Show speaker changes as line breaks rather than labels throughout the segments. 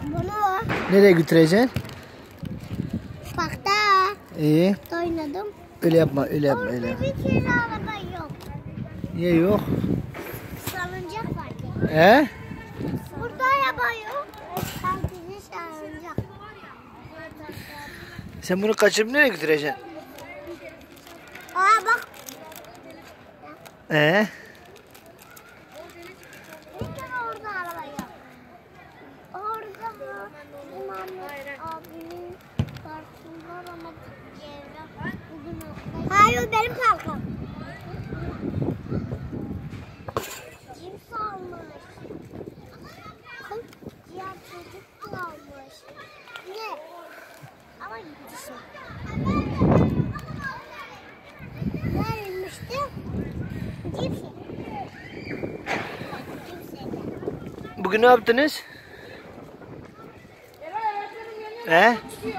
Bunu
Nereye götüreceksin?
parkta
İyi.
oynadım.
Öyle yapma, öyle yapma, öyle.
Orada bir tane araba yok.
Niye yok?
Salıncak var.
He?
Burada araba yok. Sadece salıncak.
Sen bunu kaçırıp nereye götüreceksin?
Aa bak.
He?
Neden orada araba yok? Orada mı? Muhammed abinin parkı var ama bugün hayır benim parkım. Kim salmış? Diğer çocuk salmış. Ne? Ama gitsin. Verilmişti. Cipsi.
Bugün ne yaptınız? He?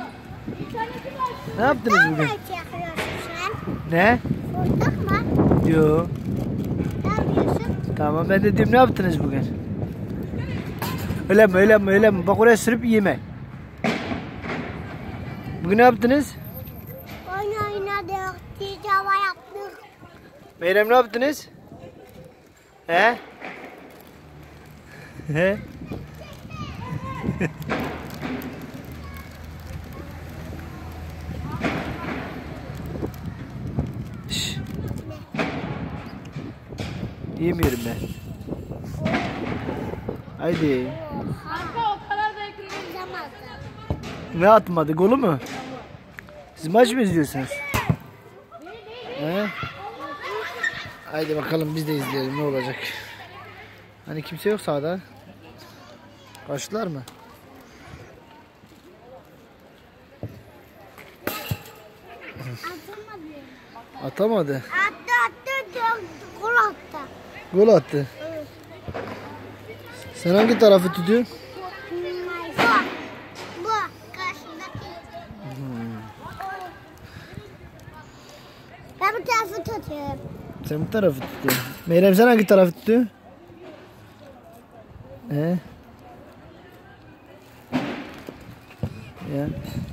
Ne yaptınız bugün?
Nerede çekiyorsun sen?
Ne?
Fırtık mı?
Yo.
Ne yapıyorsun?
Tamam, ben de diyorum ne yaptınız bugün? Öyle mi, öyle mi, öyle mi? Bak oraya sürüp yeme. Bugün ne yaptınız?
Oyun oynadık. Hava yaptık.
Meyrem ne yaptınız? He? He? Şşş. Yemiyorum ben. Haydi.
Kanka o kadar da ekranı
Ne atmadı? Golü mü? Siz maç mı izliyorsunuz? He? Haydi bakalım biz de izleyelim ne olacak. Hani kimse yok sahada. Kaçtılar mı? Atamadı.
Attı. Gol attı.
Gol attı.
Evet.
Sen hangi tarafı tutuyorsun?
Bu. Karşındaki. Ben bu tarafı tutuyorum.
Sen bu tarafı tutuyorsun. Meyrem sen hangi tarafı tutuyorsun? He? Ya.